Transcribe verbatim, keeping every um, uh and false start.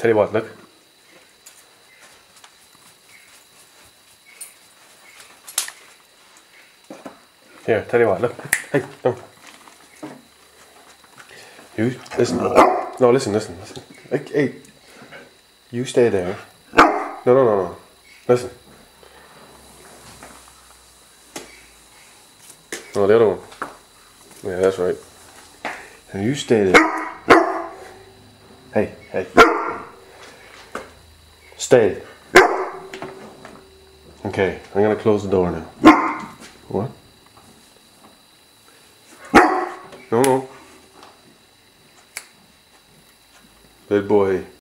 Tell you what, look. Here, tell you what, look. Hey, no. You, listen. No, listen, listen, listen. Hey, hey. You stay there. No, no, no, no. Listen. No, the other one. Yeah, that's right. And you stay there. Hey, hey. Stay. Okay, I'm gonna close the door now. What? No, no. Good boy.